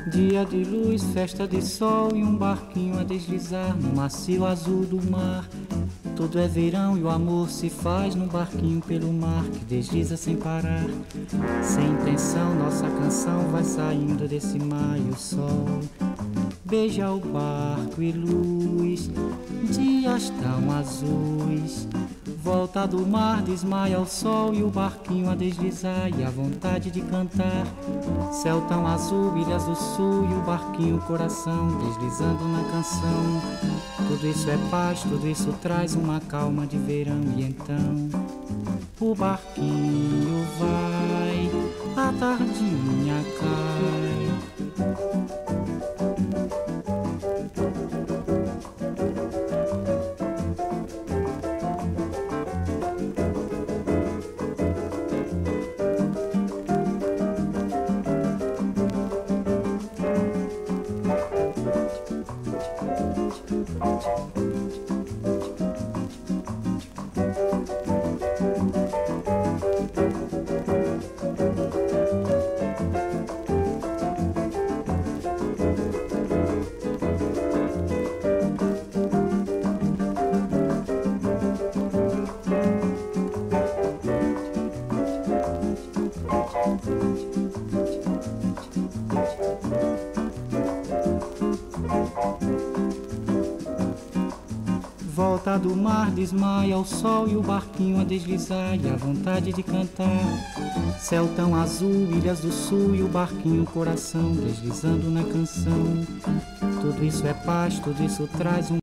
Dia de luz, festa de sol e um barquinho a deslizar no macio azul do mar. Tudo é verão e o amor se faz num barquinho pelo mar que desliza sem parar. Sem intenção, nossa canção vai saindo desse mar e o sol beija o barco e luz, dias tão azuis. Volta do mar, desmaia o sol e o barquinho a deslizar e a vontade de cantar. Céu tão azul, ilhas do sul e o barquinho coração deslizando na canção. Tudo isso é paz, tudo isso traz uma calma de verão. E então o barquinho vai, a tardinha cai. Volta do mar, desmaia o sol e o barquinho a deslizar e a vontade de cantar. Céu tão azul, ilhas do sul e o barquinho coração deslizando na canção. Tudo isso é paz, tudo isso traz um